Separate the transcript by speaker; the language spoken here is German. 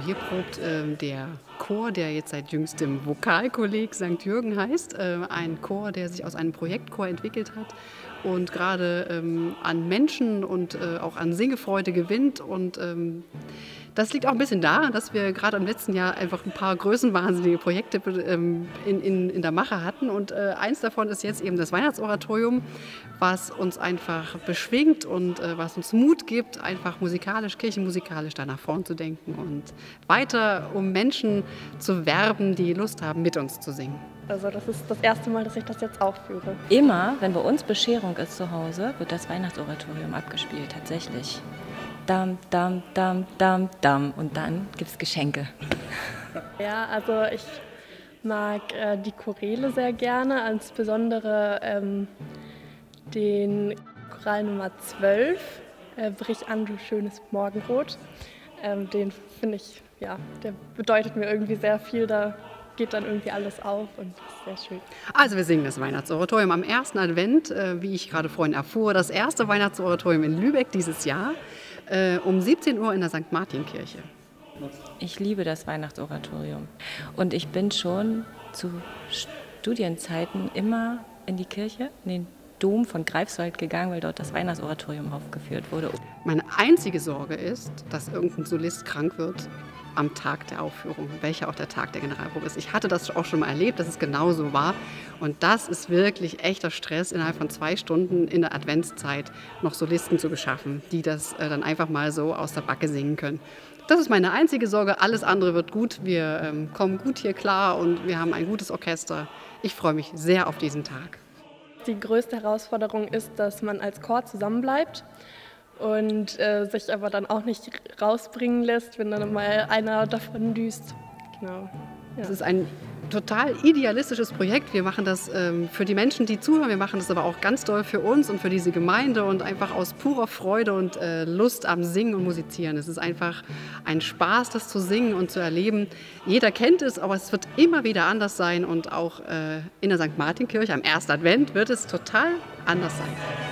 Speaker 1: hier probt der Chor, der jetzt seit jüngstem Vokalkolleg St. Jürgen heißt. Ein Chor, der sich aus einem Projektchor entwickelt hat und gerade an Menschen und auch an Singefreude gewinnt. Und das liegt auch ein bisschen daran, dass wir gerade im letzten Jahr einfach ein paar größenwahnsinnige Projekte in der Mache hatten. Und eins davon ist jetzt eben das Weihnachtsoratorium, was uns einfach beschwingt und was uns Mut gibt, einfach musikalisch, kirchenmusikalisch da nach vorn zu denken und weiter um Menschen zu werben, die Lust haben, mit uns zu singen.
Speaker 2: Also das ist das erste Mal, dass ich das jetzt aufführe.
Speaker 3: Immer, wenn bei uns Bescherung ist zu Hause, wird das Weihnachtsoratorium abgespielt, tatsächlich. Dam, dam, dam, dam, dam. Und dann gibt es Geschenke.
Speaker 2: Ja, also ich mag die Choräle sehr gerne, insbesondere den Choral Nummer 12, Brich an, du schönes Morgenrot. Den finde ich, ja, der bedeutet mir irgendwie sehr viel, da geht dann irgendwie alles auf und das ist sehr schön.
Speaker 1: Also wir singen das Weihnachtsoratorium am ersten Advent, wie ich gerade vorhin erfuhr, das erste Weihnachtsoratorium in Lübeck dieses Jahr, um 17 Uhr in der St. Martin-Kirche.
Speaker 3: Ich liebe das Weihnachtsoratorium und ich bin schon zu Studienzeiten immer in die Kirche, in den Dom von Greifswald gegangen, weil dort das Weihnachtsoratorium aufgeführt wurde.
Speaker 1: Meine einzige Sorge ist, dass irgendein Solist krank wird am Tag der Aufführung, welcher auch der Tag der Generalprobe ist. Ich hatte das auch schon mal erlebt, dass es genauso war. Und das ist wirklich echter Stress, innerhalb von 2 Stunden in der Adventszeit noch Solisten zu beschaffen, die das dann einfach mal so aus der Backe singen können. Das ist meine einzige Sorge. Alles andere wird gut. Wir kommen gut hier klar und wir haben ein gutes Orchester. Ich freue mich sehr auf diesen Tag.
Speaker 2: Die größte Herausforderung ist, dass man als Chor zusammenbleibt und sich aber dann auch nicht rausbringen lässt, wenn dann mal einer davon düst. Genau. Ja.
Speaker 1: Es ist ein total idealistisches Projekt. Wir machen das für die Menschen, die zuhören. Wir machen das aber auch ganz doll für uns und für diese Gemeinde und einfach aus purer Freude und Lust am Singen und Musizieren. Es ist einfach ein Spaß, das zu singen und zu erleben. Jeder kennt es, aber es wird immer wieder anders sein und auch in der St. Martin-Kirche am ersten Advent wird es total anders sein.